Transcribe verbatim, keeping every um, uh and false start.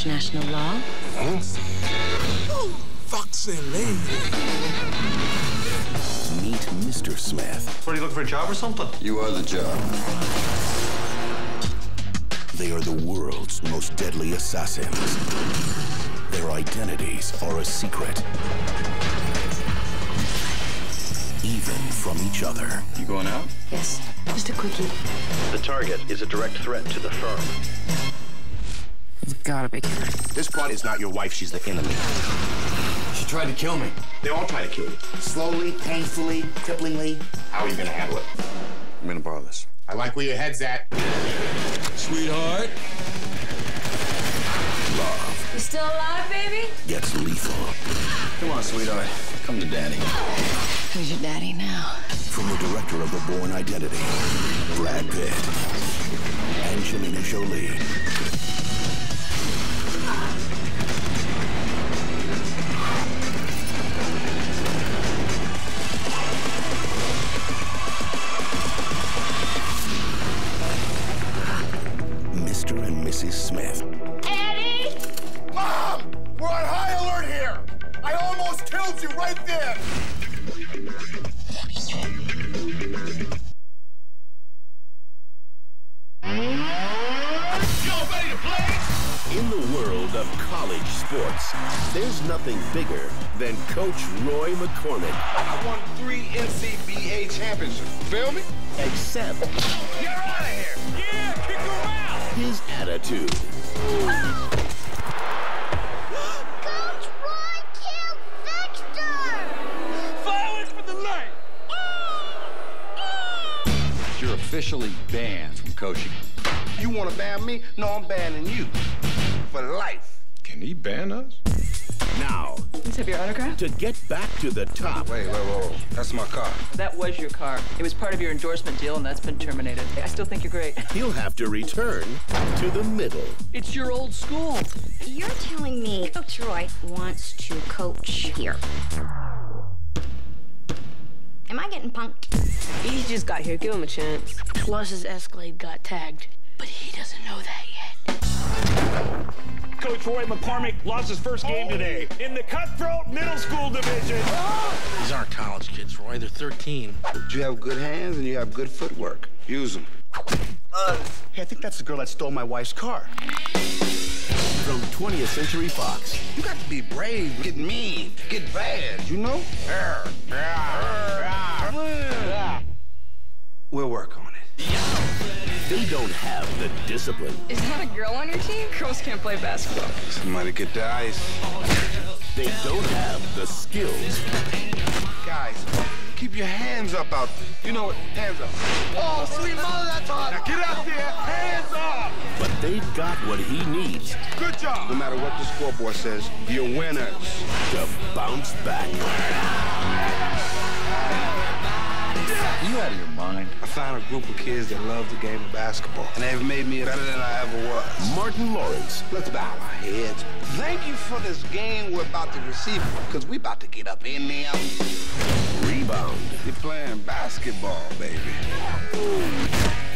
international law. Huh? Oh, foxy lady. Meet Mister Smith. What, are you looking for a job or something? You are the job. They are the world's most deadly assassins. Their identities are a secret. Even from each other. You going out? Yes, just a quickie. The target is a direct threat to the firm. It's gotta be killer. This part is not your wife, she's the enemy. She tried to kill me. They all try to kill you. Slowly, painfully, cripplingly. How are you gonna handle it? I'm gonna borrow this. I like where your head's at. Sweetheart. Love You still alive, baby? gets lethal. Come on, sweetheart. Come to daddy. Who's your daddy now? From the director of The Bourne Identity, Brad Pitt, and Angelina Jolie. Mister and Missus Smith. Eddie! Mom! We're on high alert here! I almost killed you right there! In the world of college sports, there's nothing bigger than Coach Roy McCormick. I won three N C B A championships. Feel me? Except You're out of here. Yeah, kick him out. his attitude. Coach Roy killed Victor! Forward for the light. You're officially banned from coaching. You want to ban me? No, I'm banning you. For life. Can he ban us? Now, Let's have your autograph. to get back to the top, Wait, wait, wait, wait. That's my car. That was your car. It was part of your endorsement deal, and that's been terminated. I still think you're great. he'll have to return to the middle. It's your old school. You're telling me Coach Roy wants to coach here. Am I getting punked? He just got here. Give him a chance. Plus, his Escalade got tagged. But he doesn't know that yet. Coach Roy McCormick lost his first game today in the cutthroat middle school division. These aren't college kids, Roy. They're thirteen. You have good hands and you have good footwork. Use them. Uh, hey, I think that's the girl that stole my wife's car. From twentieth Century Fox. You got to be brave, get mean, get bad, you know? We'll work on it. They don't have the discipline. Is that a girl on your team? Girls can't play basketball. Somebody get the ice. They don't have the skills. Guys, keep your hands up out there. You know what? Hands up. Oh, sweet mother, that's hard. Now get out there, hands up. But they've got what he needs Good job. No matter what the scoreboard says, you're winners. to bounce back. Are you out of your mind? I found a group of kids that love the game of basketball, and they've made me better than I ever was. Martin Lawrence, Let's bow our heads. Thank you for this game we're about to receive, because we about to get up in there. Rebound. You're playing basketball, baby.